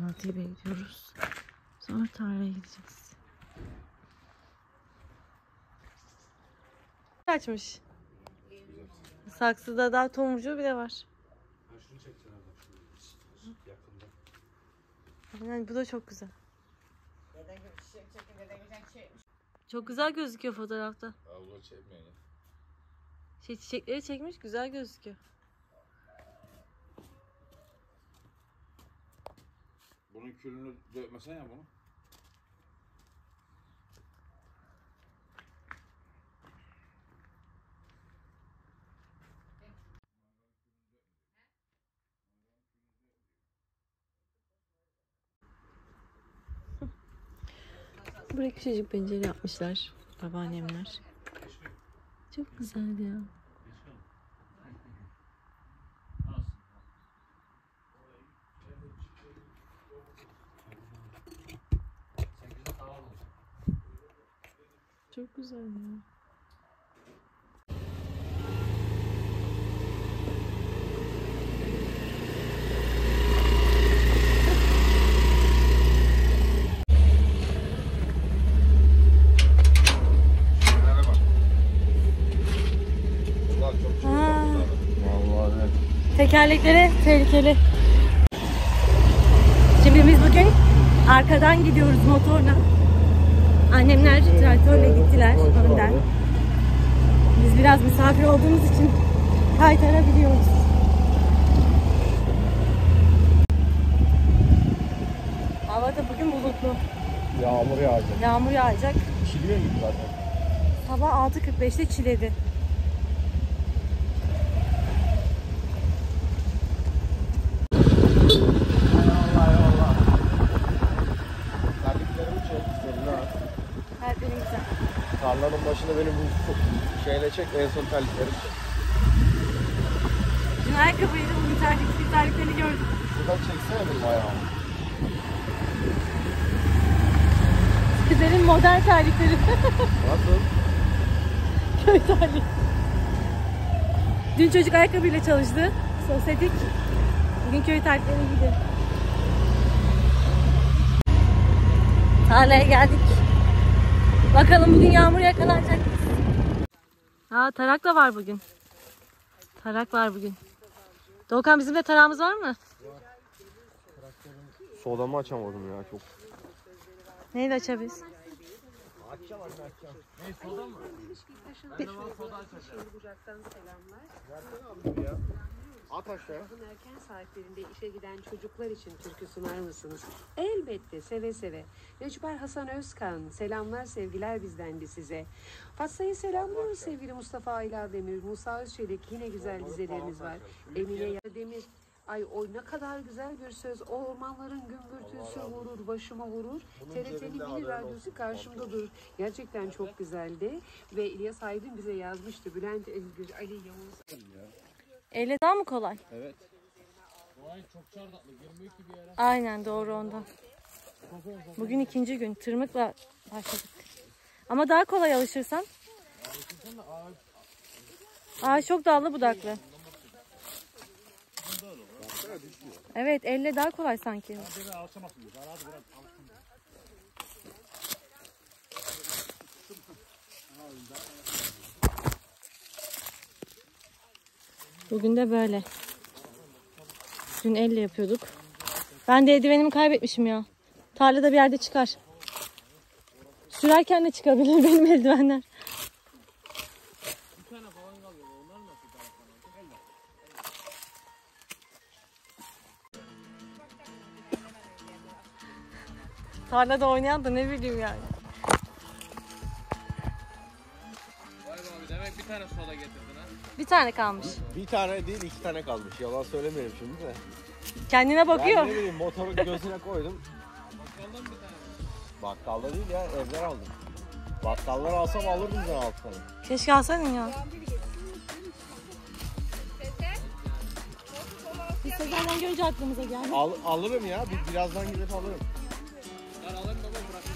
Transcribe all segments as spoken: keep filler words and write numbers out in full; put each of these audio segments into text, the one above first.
Kahvaltıyı bekliyoruz. Sonra tarlaya gideceğiz. Açmış. Saksıda daha tomurcuğu bile var. Yani bu da çok güzel. Çok güzel gözüküyor fotoğrafta. Şey, çiçekleri çekmiş, güzel gözüküyor. Bunun külünü dökmesen ya bunu. Buraya küçücük pencere yapmışlar babaannemler. Çok güzel ya. Çok güzel ya. Tekerlekleri tehlikeli. Şimdi biz bugün arkadan gidiyoruz motorla. Annemler traktörle gittiler önden. Biz biraz misafir olduğumuz için kaytarabiliyoruz. Hava da bugün bulutlu. Yağmur yağacak. Yağmur yağacak. Çiliyor gibi zaten. Sabah altı kırk beşte çiledi. Her biri güzel. Tarlanın başında benim bu şeyle çek, en son terlikleri çek. Dün ayakkabıydı, bugün terlik, terliklerini gördüm. Şuradan çeksene benim ayağımı. Güzelin modern terlikleri. Nasıl? Köy terliği. Dün çocuk ayakkabıyla çalıştı. Sosyetik. Bugün köy terliklerini giydi. Tarlaya geldik. Bakalım bugün yağmur yakalanacak mı? Aa, tarak da var bugün. Tarak var bugün. Doğukan, bizim de tarağımız var mı? Sodamı açamadım ya çok. Neyle açabiliriz? Açacağım anne açacağım. Ne, soda mı? Bir... Soda açacağım. Bucak'tan selamlar. Versene abi ya. At aşağıya. Sabahın erken saatlerinde işe giden çocuklar için türkü sunar mısınız? Elbette, seve seve. Necbar Hasan Özkan, selamlar sevgiler bizden de size. Fatsa'yı selamlıyoruz sevgili Mustafa Ayla Demir, Musa Özçelik, yine güzel dizeleriniz var. Emine Demir, ay o ne kadar güzel bir söz. O ormanların gümbürtüsü vurur, başıma vurur. T R T'nin mini radyosu karşımda durur. Gerçekten çok güzeldi. Ve İlyas Aydın bize yazmıştı. Bülent Özgür, Ali Yavuz. Elle daha mı kolay? Evet. Bu ay çok çardaklı, girmiyor ki bir yere. Aynen, doğru ondan. Bugün ikinci gün. Tırmıkla başladık. Ama daha kolay alışırsan. Ağaç çok dallı budaklı. Evet, elle daha kolay sanki. Bugün de böyle. Dün elle yapıyorduk. Ben de eldivenimi kaybetmişim ya. Tarlada bir yerde çıkar. Sürerken de çıkabilir benim eldivenler. Tarlada oynayan da ne bileyim yani. Vay be abi, demek bir tane soda getirdin ha. Bir tane kalmış. Bir tane değil iki tane kalmış. Yalan söylemeyelim şimdi de. Kendine bakıyor. Ben ne bileyim motorun gözüne koydum. Bakkaldan bir tane. Bakkalda değil ya, evden aldım. Bakkallar alsam alırdım ben altı tane. Keşke alsaydın ya. Biz Sezar'dan görünce aklımıza geldi. Al, alırım ya, bir, birazdan gidip alırım. Lan alın baba, bırakın.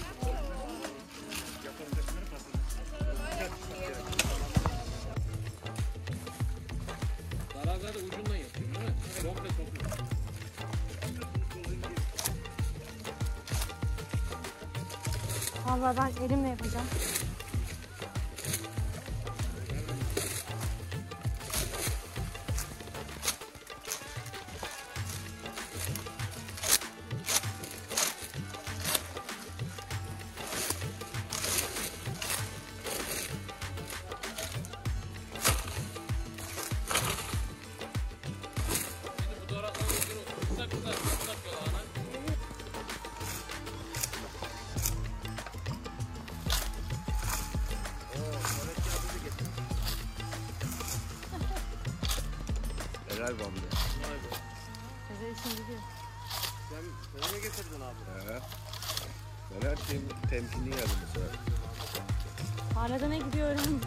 Darabda da ucundan yapıyor değil mi? Komple toplu. Vallahi ben elimle yapacağım. Helal bambi. Sezer için gidiyor. Sen, sen ne getirdin abi? He. Ben her şeyin temkinli geldim mesela. Hala da ne gidiyor öğrendim.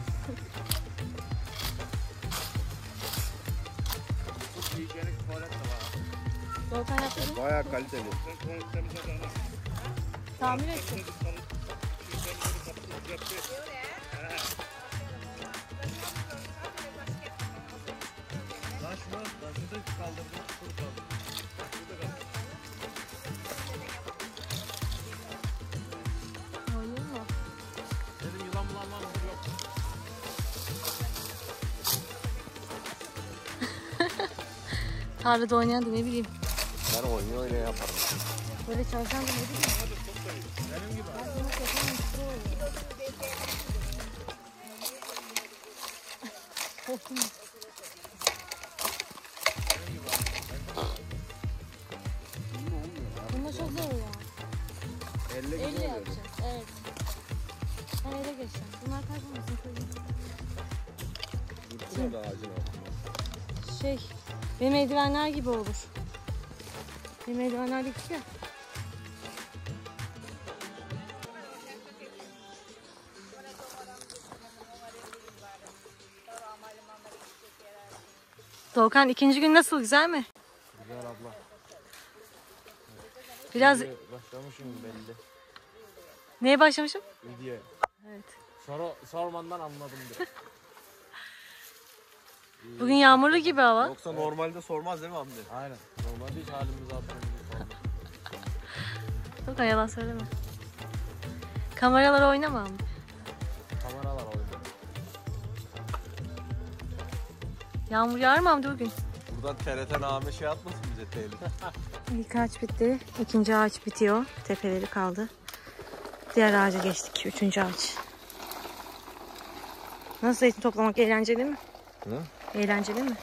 Çok hijyenik tuvalet de var. Volkan yaptı mı? Bayağı kaliteli. Tamir ettim. Lan şunu, lan şunu kaldırdım. Şunu kaldırdım. Şurada kaldı. Oynuyor mu? Dedim yılan bulan var mı? Yok. Tarlada oynayan da ne bileyim. Ben oynuyor öyle yaparım. Böyle çalışan da ne bileyim. Benim gibi. Ben bunu yapamam, işte oluyor. Korktum. Bunda çok zor ya. Elle Elle gidiyor. yapacağız. Evet. Ben ele geçeceğim. Bunlar kaybolmasın çocuğum. Dursana da ağacın altında. Şey, benim eldivenler gibi olur. Benim eldivenler de küçük ya. Doğukan ikinci gün nasıl, güzel mi? Güzel abla. Biraz Başlamışım belli. neye başlamışım? Video. Evet. Soru, sormandan anladım direkt. Bugün yağmurlu gibi hava. Yoksa normalde sormaz değil mi Hamdi? Aynen. Normalde hiç halimizi hatırlamıyoruz falan. Doğukan yalan söyleme. Kameralara oynama abi. Kameralar oynuyor. Yağmur yağar mı Hamdi bugün? Buradan T R T Name şey atmasın bize telif. İlk ağaç bitti. İkinci ağaç bitiyor. Tepeleri kaldı. Diğer ağaca geçtik. Üçüncü ağaç. Nasıl, zeytin toplamak eğlenceli mi? Hı? Eğlenceli mi?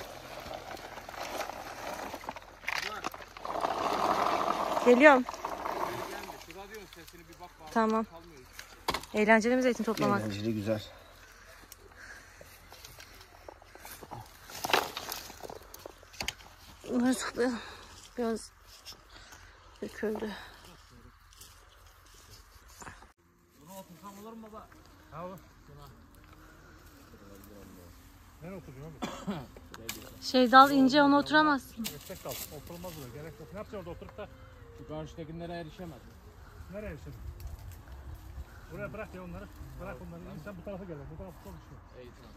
Geliyorum. Şurada diyor sesini bir bak bak. Tamam. Eğlenceli mi zeytin toplamak? Eğlenceli, güzel. Bunları toplayalım. Biraz döküldü. Buna otursam olur mu baba? Ha olur. Nereye oturuyorsun abi? Şey, dal ince, ona oturamazsın. Yüksek dal. Oturulmaz buraya. Gerek yok. Ne yapacaksın orada oturup da? Şu karşıdakilere erişemedim. Nereye yaşadın? Buraya bırak ya onları. Bırak onları. Sen bu tarafa gel. Bu tarafa çalışıyor. İyi tamam.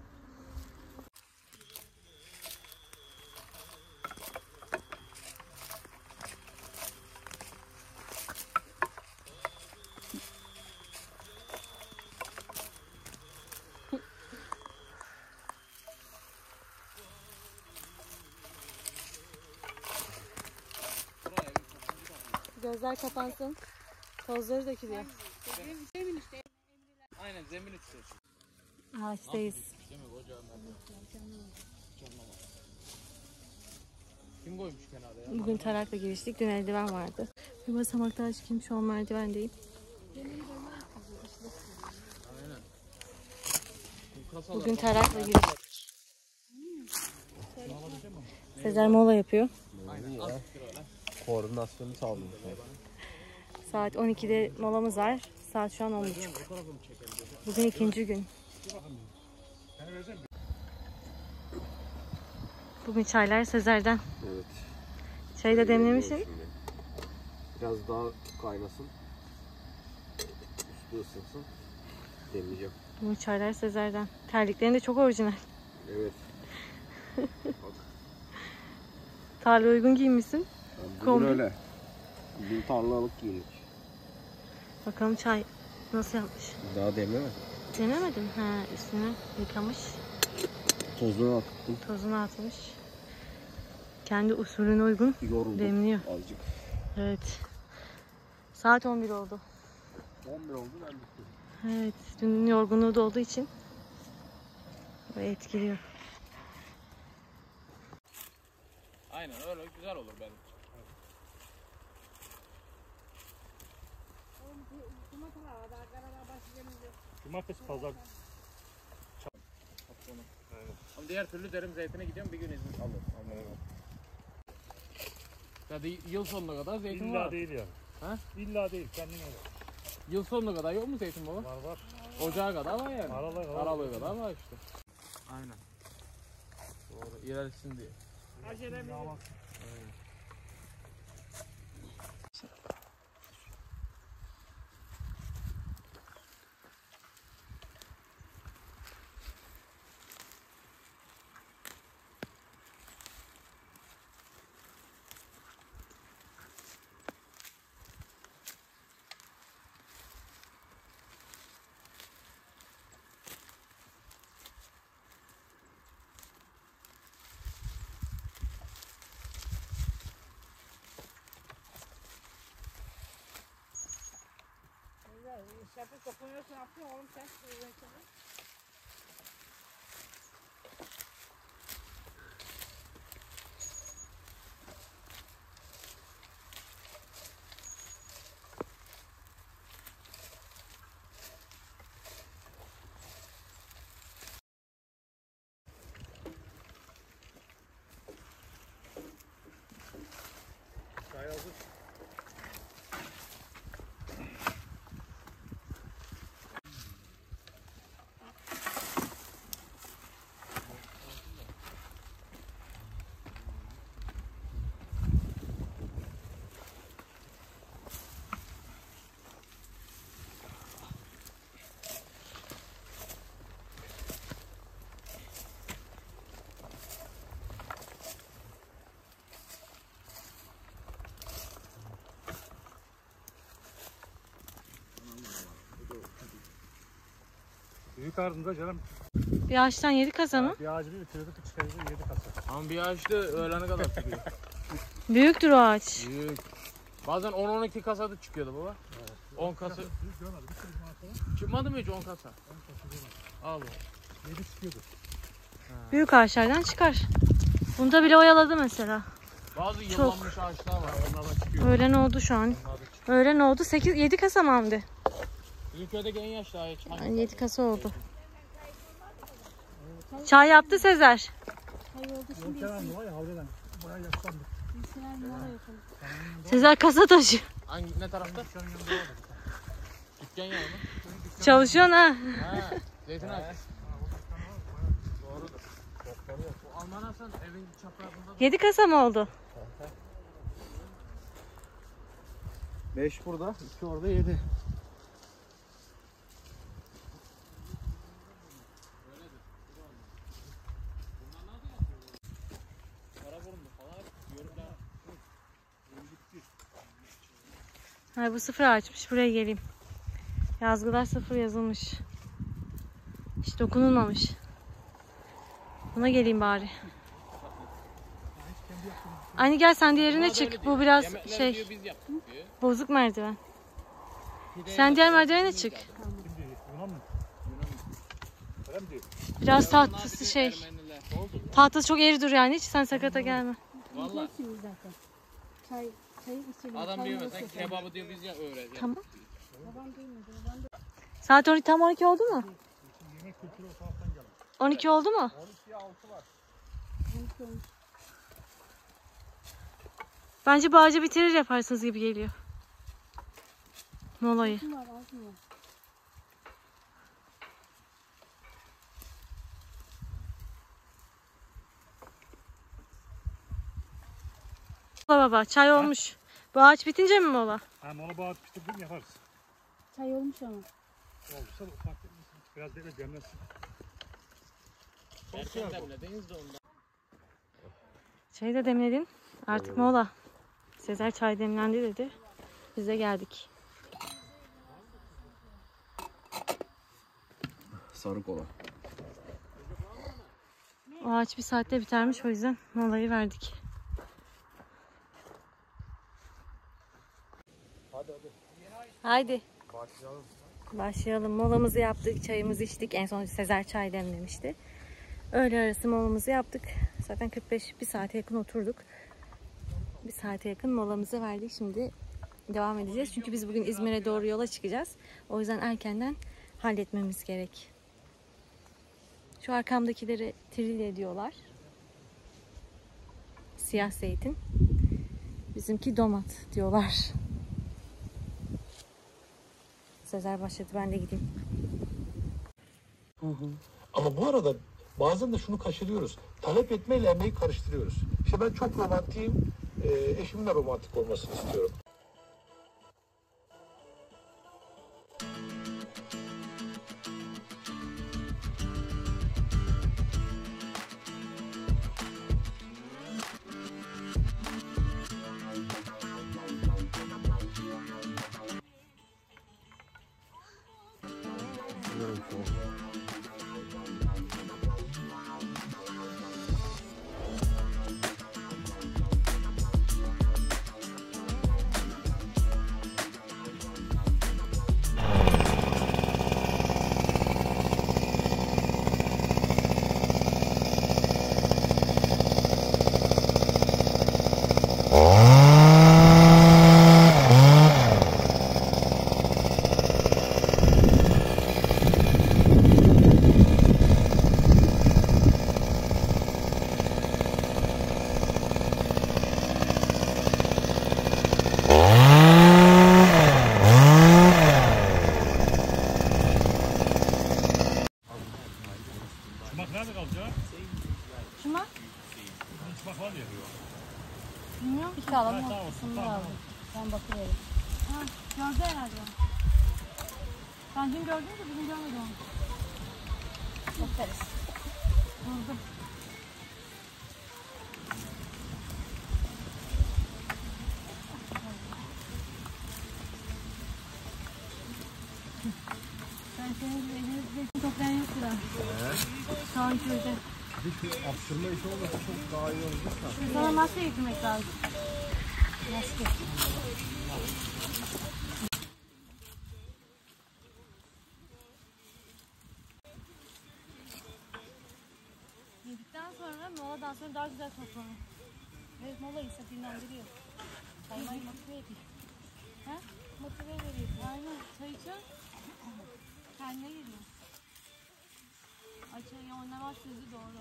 Gözler kapansın. Tozları dökülüyor. Aynen zemin üstü. Ağaçtayız. Değil mi koca Kim koymuş kenara ya? Bugün tarakla giriştik. Dün eldiven vardı. Bir basamak daha çıkayım. Şu an merdivendeyim. Aynen. Bu kasalar Bugün tarakla giriştik. Sezer mola yapıyor. aynen az kilolar. Koordinasyonu sağlıyor. Saat on ikide molamız var. Saat şu an on buçuk. Bugün ikinci gün. Bugün çaylar Sezer'den. Evet. Çayı da demlemişsin. Biraz daha kaynasın. Üstü ısınsın. Demleyeceğim. Bugün çaylar Sezer'den. Terliklerin de çok orijinal. Evet. Tarla uygun giyinmişsin. Bugün Kombi. öyle. Bugün tarlalık giyindik. Bakalım çay Nasıl yapmış? Daha demleme. Denemedim. Ha, üstünü yıkamış. Tozunu attım. Tozunu atmış. Kendi usulüne uygun Yoruldum. demliyor. Azıcık. Evet. Saat on bir oldu. on bir oldu ben bittim. Evet. Dün yorgunluğu da olduğu için böyle etkiliyor. Aynen öyle güzel olur benim. Cumartesi pazar. Ama diğer türlü derim zeytine gidiyorum bir gün izin alırım. Hadi yıl sonuna kadar zeytin İlla var. değil yani. Ha? İlla değil. Kendine öyle. Yıl sonuna kadar yok mu zeytin baba? Var var. Ocağa kadar var yani. Aralığa kadar. Aralığa kadar var işte. Aynen. Doğru ilerlesin diye. Acelemiz yok. Şapı dokunuyorsun yapıyor oğlum sen. Çay hazır. Büyük ardında canım. Bir ağaçtan yedi kasa mı? Bir ağacı bir bitirdik çıkarınca yedi kasa. Ama bir ağaçta öğlene kadar çıkıyor. Büyüktür o ağaç. Büyük. Bazen on on iki kasa da çıkıyordu baba. Evet. on kasa. Biz görmedik. Bir sürü zaman Çıkmadı mı hiç on kasa? on kasa görmedik. Abi. yedi çıkıyordu. Büyük ağaçlardan çıkar. Bunda bile oyaladı mesela. Bazı yıllanmış ağaçlar var. Onlardan çıkıyor. Öğlen oldu şu an. Onlar da çıkıyor. Öğlen oldu. sekiz yedi kasa mı Hamdi? Bizim köydeki en yaşlı ağaç. Hangi Yani yedi kasa oldu. Çay yaptı Sezer. Yol kenarında var ya havludan. Buraya yaşlandık. Sezer kasa taşı. Hangi ne tarafta? Dükkanın yanında var da. Dükkan yanı mı? Çalışıyorsun ha. Ha, zeytin ağacı. Doğrudur. Bu Alman Hasan evin çaprazında. yedi kasa mı oldu? beş burada, iki orada, yedi. Karaburunlu falan. Yorumda. Hayır bu sıfır ağaçmış. Buraya geleyim. Yazgılar sıfır yazılmış. Hiç dokunulmamış. Buna geleyim bari. Anne gel sen diğerine çık. Bu biraz şey Diyor, biz yaptık diyor. bozuk merdiven. Sen diğer merdivene çık. Şimdi Yunan mı? Öyle mi diyor? Biraz tahtası şey. Ermeniler. Tahtası çok eğri dur yani. Hiç sen sakata gelme. Valla zaten. Çay, çayı içelim. adam diyor mesela kebabı diyor biz ya öğreneceğiz. Tamam. Saat on iki, tam on iki oldu mu? Yemek kültürü o taraftan geldi. on iki oldu mu? on ikiye altı var. Bence bu ağacı bitirir yaparsınız gibi geliyor. Molayı. Baba baba çay olmuş. Bu ağaç bitince mi mola? Ha mola bağıt bitirdim yaparız. Çay olmuş ama. Olursa ufak biraz bekle demlensin. Erken demlediniz de ondan. Çayı da demledin. Artık mola. Sezer çay demlendi dedi. Biz de geldik. sarı kola. O ağaç bir saatte bitermiş, o yüzden molayı verdik. Hadi hadi. Haydi. Başlayalım. Başlayalım. Molamızı yaptık, çayımızı içtik. En son Sezer çay demlemişti. Öğle arası molamızı yaptık. Zaten kırk beş bir saate yakın oturduk. Bir saate yakın molamızı verdik. Şimdi devam edeceğiz. Çünkü biz bugün İzmir'e doğru yola çıkacağız. O yüzden erkenden halletmemiz gerek. Şu arkamdakileri trilye diyorlar. Siyah zeytin. Bizimki domat diyorlar. Sezer başladı, ben de gideyim. Hı hı. Ama bu arada bazen de şunu kaçırıyoruz. Talep etmeyle emeği karıştırıyoruz. İşte ben çok romantiyim. E, eşimin de romantik olmasını istiyorum. Çumak nerede kalacak? Şuna? Çumak var diye. Bilmiyorum. Bir sağlam Ha, tamam, olsun tamam. lazım. Ben bakıyorum. Ha, gördü herhalde. Ben dün gördüm de bugün görmedim onu. Bakarız. Buldum. Ben senin gibi elini zeytin toplayan yok burada. Şu an köyde. Bir şu apşırma işi olmasa çok daha iyi olacak da. Sana maske getirmek lazım. Maske. Yedikten sonra moladan sonra daha güzel toplanır. Evet, mola ise dinlendiriyor. Saymayı motive ediyor. He? Motive veriyor. Aynen. Çay içiyor. Kendine geliyor. Ay çayı oynamak sözü doğru.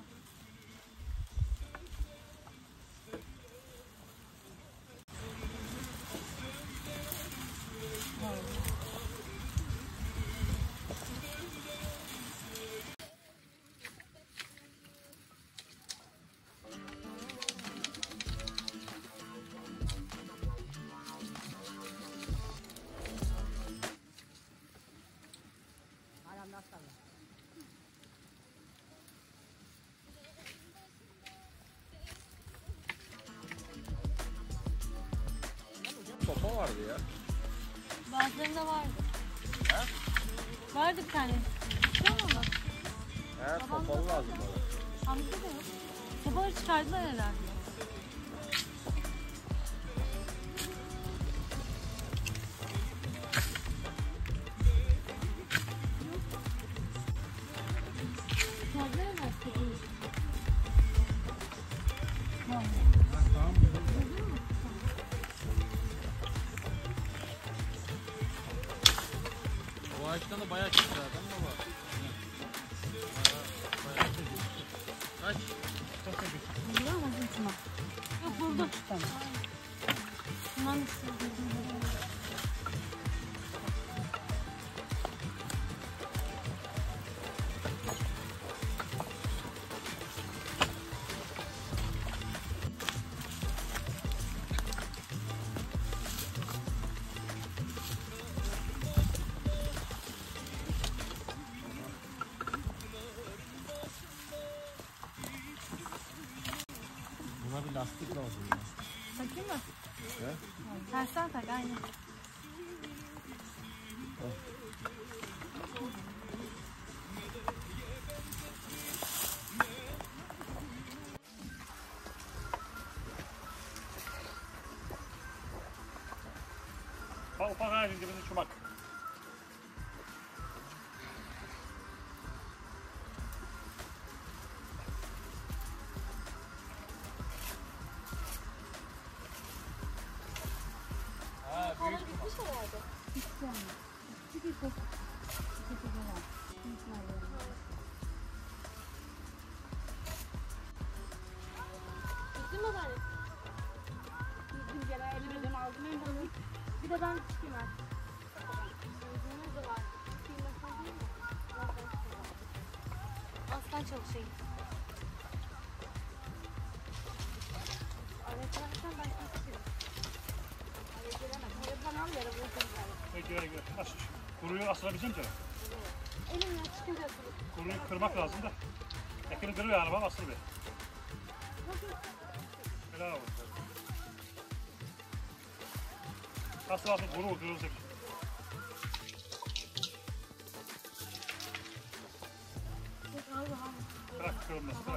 Sopa vardı ya. Bazılarında vardı. He? Vardı bir tane. Değil mi? He, sopalı lazım bana. Hamdi de yok. Sopaları çıkardılar herhalde. Çıkardılar herhalde. O ağaçtan da bayağı çıktı zaten baba. Bayağı, bayağı çıktı. Kaç? Biliyor musun Tuna? Yok buldum. Tamam. Bundan istedim. Buna bir lastik lazım ya. Takayım mı? He? Tersten tak aynen. Ufak ağacın dibinde çomak. Ha, büyük çomak. Bir de ben çıkayım artık. Aslan çalışayım. Öğretmensen ben çıkayım. Öğretmenemem. Öğretmen al yere bırakın. Peki öyle gör. Nasıl? Kuruyu asılabileceğim canım. Elimle çıkınca asılır. Kuruyu kırmak lazım da. Ekini kırıyor yani bak asıl bir. Helal olsun. Asıl asıl kuru kırılacak. Bırak kırılmaz bırak.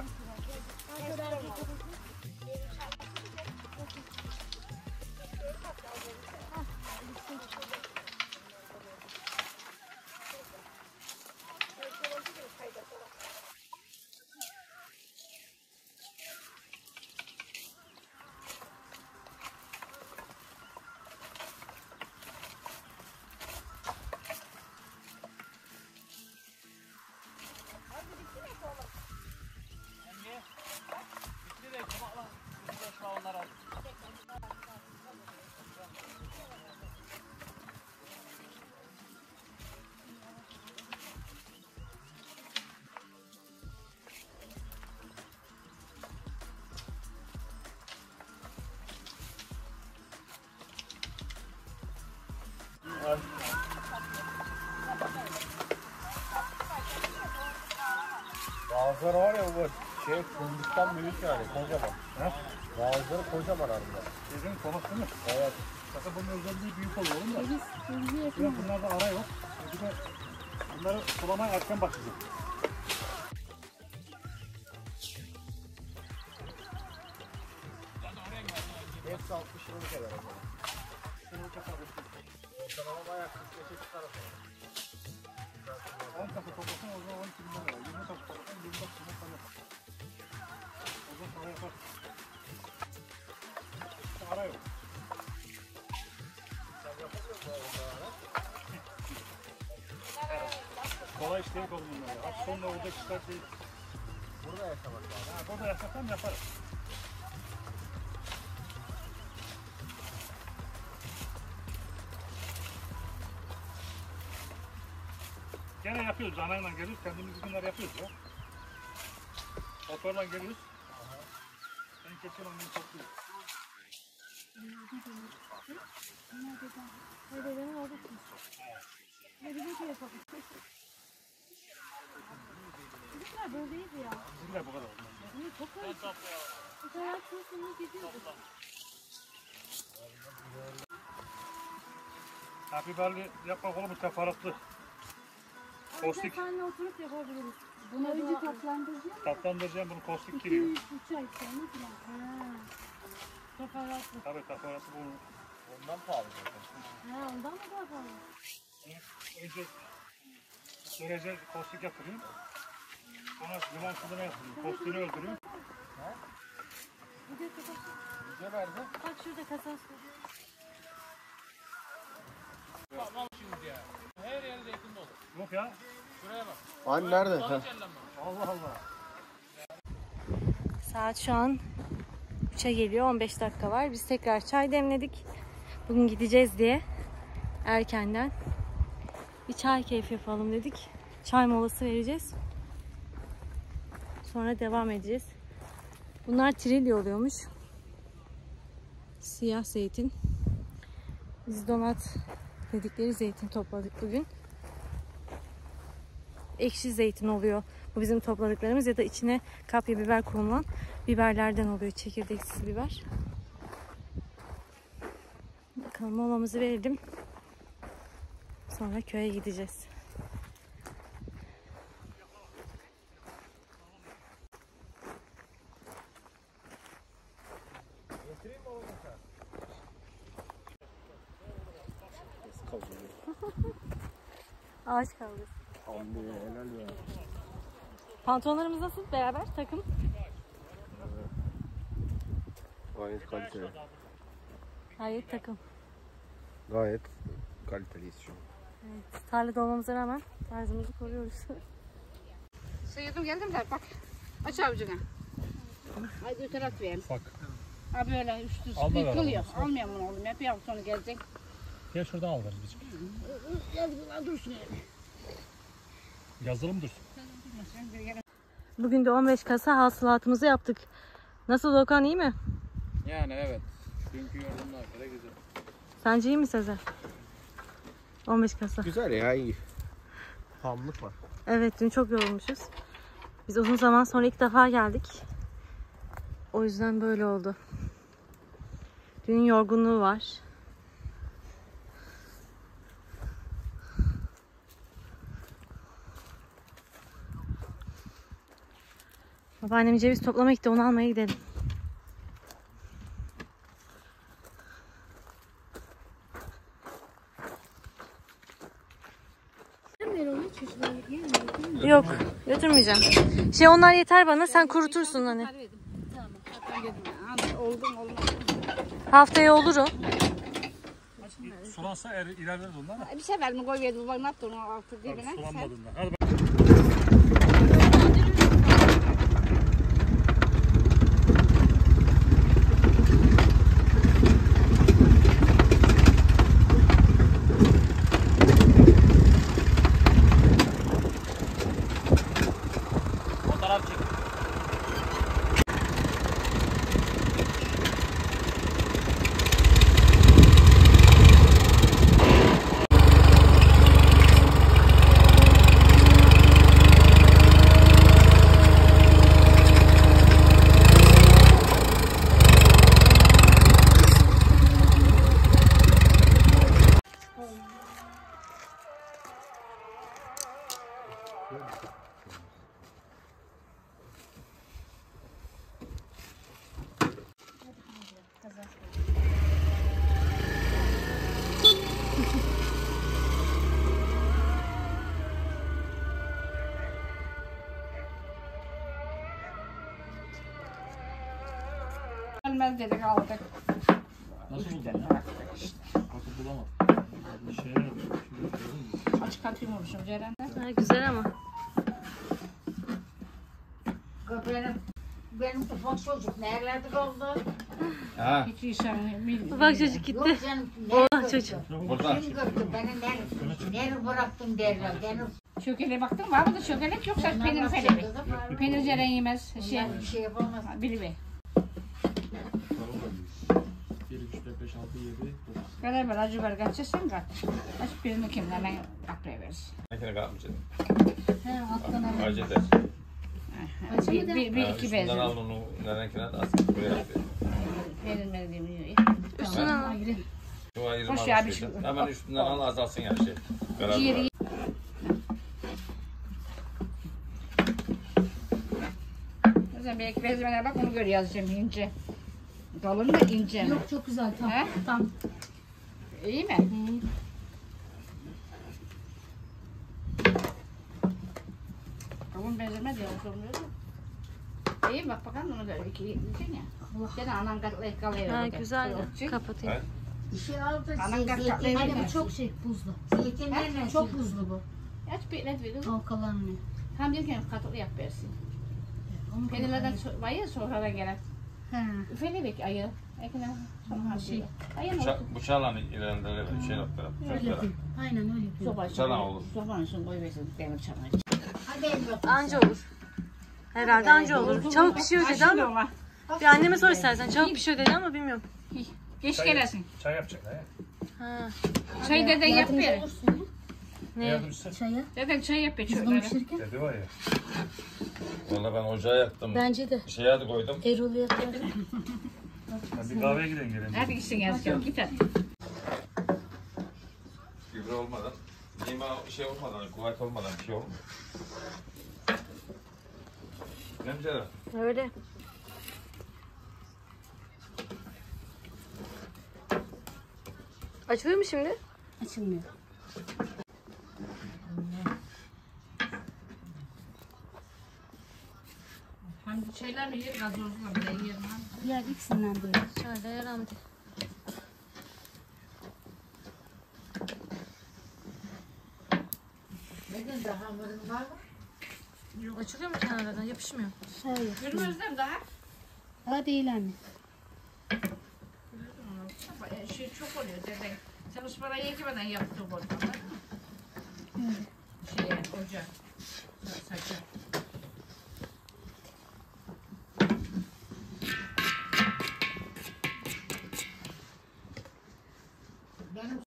Bitti de çomakla. Bitti de onları al. Bazıları var ya bu şey fındıktan büyük yani kocaman. He? Bazıları kocaman arında. Sizin çomak değil mi? Evet. Zaten bunun özelliği büyük oluyor oğlum da. Şimdi bunlarda ara yok. Bir de bunları sulamaya erken başlayacak. Hepsi altmış liralık eder o zaman. Şunu kadar Ortalama bayağı kırk beşe çıkar o zaman. on kapı toplasan o zaman on iki bin lira. yirmi kapı toplasan yirmi beş bin lira yapar. O zaman para yapar. İşte ara yok. Sen yapamıyor musun onları? Kolay iş değil oğlum bunlar. Hafta sonunda olacak işler değil. Burada yaşamak lazım. Ha, burada yaşasam yaparım. Gene yapıyoruz, anayla geliyoruz, kendimiz günler yapıyoruz ya. Motorla geliyoruz. Ben geçen onu topluyorum. Hadi benim orada çıkmış. Hadi bir şey yapalım. Çocuklar böyleydi ya. Bizimkiler bu kadar olmaz. Bunu çok öyle. Bu kadar sınıfını gidiyordu. Ha, biberli yapmak olmuş teferruatlı. Kostik. Seninle oturup yapabiliriz. Bunu önce tatlandıracağım. Tatlandıracağım bunu, kostik iki giriyor. üç üç ay sonra falan. Ha. Teferruatlı. Tabii teferruatlı bunu. Ondan pahalı zaten. Ha, ondan mı daha pahalı? Önce derece kostik yaptırıyorum. Sonra limon suduna yaptırıyorum. Kostiğini öldürüyorum. Bir de kasası. Yüce nerede? Bak şurada kasası. Bak şimdi ya. Her yerde zeytin dolu. Yok ya. Şuraya bak. Hani nerede? Balık Ha. cellenmemiş. Allah Allah. Saat şu an üçe geliyor. on beş dakika var. Biz tekrar çay demledik. Bugün gideceğiz diye erkenden bir çay keyfi yapalım dedik. Çay molası vereceğiz. Sonra devam edeceğiz. Bunlar trilli oluyormuş. Siyah zeytin. Biz donat dedikleri zeytin topladık bugün. Ekşi zeytin oluyor. Bu bizim topladıklarımız ya da içine kapya biber konulan biberlerden oluyor. Çekirdeksiz biber. Bakalım molamızı verelim. Sonra köye gideceğiz. Ağaç kavgası. Abi helal ya. Pantolonlarımız nasıl? Beraber takım. Gayet kaliteli. Hayır takım. Gayet kaliteliyiz şu an. Evet, tarlada olmamıza rağmen tarzımızı koruyoruz. Sıyırdım geldim de bak. Aç avucunu. Hadi öte taraf vereyim. Bak. Ha böyle üstü Al da ver yıkılıyor. oğlum. Almayalım bunu oğlum. Hep yavrum sonra gelecek. Gel şuradan al birazcık. Gel buradan dursun yani. Yazılı dursun? Bugün de on beş kasa hasılatımızı yaptık. Nasıl Okan, iyi mi? Yani evet. Dünkü yorumlar göre güzel. Sence iyi mi Sezer? on beş kasa. Güzel ya, iyi. Hamlık var. Evet, dün çok yorulmuşuz. Biz uzun zaman sonra ilk defa geldik. O yüzden böyle oldu. Dünün yorgunluğu var. Babaannem ceviz toplamaya gitti, onu almaya gidelim. Yok, götürmeyeceğim. Şey, onlar yeter bana, sen kurutursun hani. Tamam. Ben dedim. Oldum olmadı. Haftaya olur o. Sulansa er, ilerleriz onlar da. Bir sefer mi koy verdim. Bak ne yaptın o altı Tabii dibine. Sen sulanmadığında. Hadi bak. Fotoğraf çek. gelmez dedik aldık. Nasıl buldun? Bakın bulamadım. Şey, Açık atıyormuşum Ceren'de. Ha, güzel ama. Benim, benim ufak çocuk nerelerde kaldı? Ha. Hiç insan bilmiyor. Bak çocuk gitti. Yok canım. Oğlan çocuk. Burada. Kim gördü? Beni nerede, nerede bıraktın derler. Beni Çökele baktın var mı da çökelek yoksa peynir felebi. Peynir Ceren yemez. Şey, bir şey yapamaz. biliver. bir, üç, dört, beş, altı, yedi, dokuz. Kadar böyle acı ver kaçırsan kaç. Aç birini kimle hemen aklaya verirsin. Nekine kalmayacak. He alttan hemen. Acı eder. Bir, bir, bir iki Şundan bezir. al onu. Nerenkine de az. Buraya at. Peynir merdiğimi yiyor. Üstüne al. Şu ayırma Hoş ya, bir başlayacak. şey- Hemen üstünden al, azalsın yani şey. Karar Ciğeri ver. O zaman bir ek bezmene bak onu gör yazacağım ince. Kalın da ince mi? Yok çok güzel tam. He? Tam. İyi mi? Kalın benzemez ya sormuyor da. İyi bak bakalım onu da iki yiyeceksin ya. Gene anan katlayıp kalıyor. Ha, orada. güzel. Soğukçuk. Kapatayım. He? Bir şey aldı. Anan Şey, kat- zeytin. katlayabilir Hani mi? bu çok şey buzlu. Zeytin He? nereden? Çok Çok buzlu bu. Aç bir net verin. O kalanını. Hem diyorken katlı yap versin. Onu Peynirlerden so- var ya sonradan gelen. He. Üfeli bek ayı. Ekine sonra Şey. şey. Ayı ne Bıçak, olsun? bıçağla ilerinde bir şey noktada. Öyle yapayım. Aynen öyle yapıyorum. Soba Bıçağla olur. Sobanın üstüne koyuversin demir çanayı. Hadi evlat. Anca olur. Herhalde anca olur. Çabuk pişiyor dedi ama. Bir anneme sor istersen. Çabuk pişiyor dedi ama bilmiyorum. Geç gelesin. Çay yapacak ha. Ha. Çay deden yap Yardımcı ver. olursun ya. Ne? Yardımcısı. Çaya. Deden çay yap ver Biz bunu çocuklara. pişirirken. Dedi var ya. Valla ben ocağa yaktım. Bence de. Şeye de koydum. Erol yatar. Ben bir kahveye gidelim gelin. Hadi gitsin yazsın git hadi. Gübre olmadan. Lima şey olmadan, kuvvet olmadan bir şey olmuyor. Ne mi Ceren? Öyle. Açılıyor mu şimdi? Açılmıyor. Hem şeyler mi yer, gazozla bile yiyelim ha. Diğer ikisinden böyle. Şöyle yaramdı. Neden daha hamurun var mı? Yok, açılıyor mu kenarlardan? Yapışmıyor. Hayır. Günümüzde daha. Daha değil anne. Şey çok oluyor deden. Sen ısparayı yekemeden yaptığı oldu. Şeye, ocağa. Saça. Benim...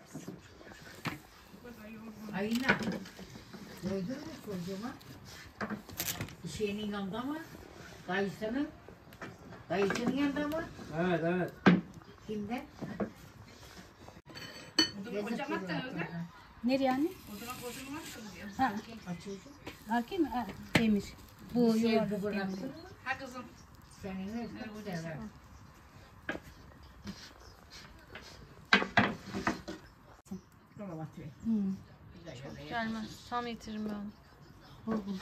Ayna. Gördün mü çocuğuma? Şeyinin yanında mı? Dayısının? Dayısının yanında mı? Evet evet. Kimde? Odunu kocam attın Özlem. Nereye anne? Oduna kocam attın diyor. Ha, Açıyorsun. arkaya mı? Ha, demir. Bu Şey, yuvarlak bu demir. bıraksın mı? Ha kızım. Senin ne sever? Yola batıyor. Hı. Gelmez. Tam yitiririm ben onu. Bol bol.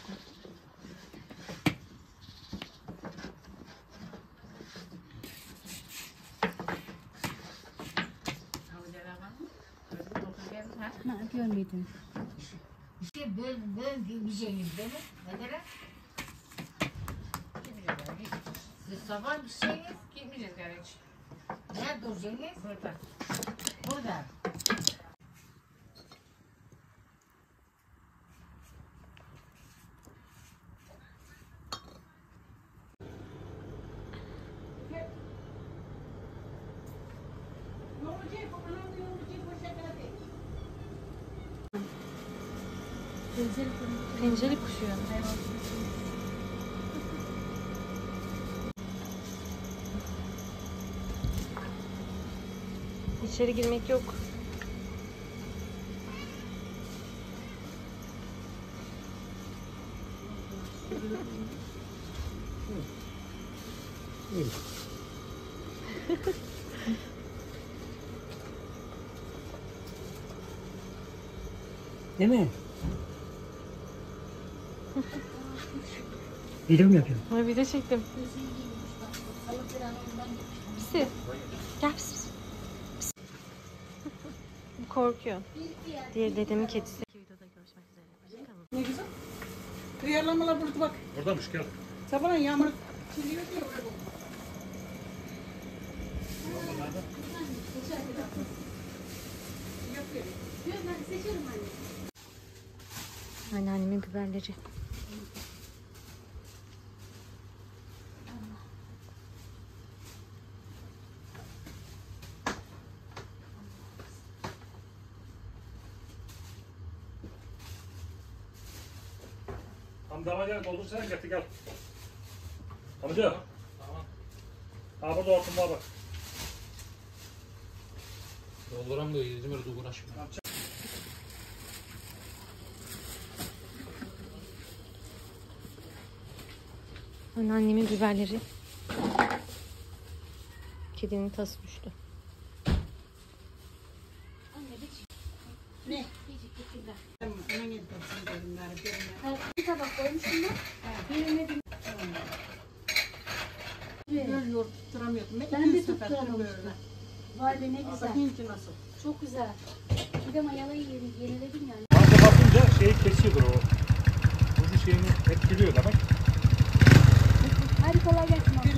Ha, görmedim. İşte böyle böyle gideceğiniz değil mi? Ne kadar? Siz sabah gideceğiniz. Gitmeyeceğiz yani hiç. Nerede duracaksınız? Burada. Burada. Pencere kuşuyor. İçeri girmek yok. Değil mi? Video mu yapıyorsun? Ha, video çektim. Pisi. Gel pisi. Pisi. Bu korkuyor. Diğer dedemin kedisi. Videoda görüşmek üzere. Hoşçakalın. Ne güzel. Kıyarlamalar burada bak. Buradaymış gel. Sabahın yağmur çiliyor diyor. Anneannemin biberleri. Hamdi ama gel doldur sen getir gel. Hamdi. Tamam. Ha burada hortum var bak. Dolduram da yedim öyle uğraşma. Anneannemin biberleri. Kedinin tası düştü. Ne? Tamam, hemen yedirsin dedim bari. Bir tabak koymuşum ben. Birine bir... Böyle yoğurt tutturamıyordum. Ben de İki sefer tutturamamıştım. Vay be ne güzel. Bakayım ki nasıl. Çok güzel. Bir de mayalayı yeni- yeniledim yani. Hamdi bakınca şeyi kesiyordur o. Ucu şeyini etkiliyor demek. Hadi kolay gelsin.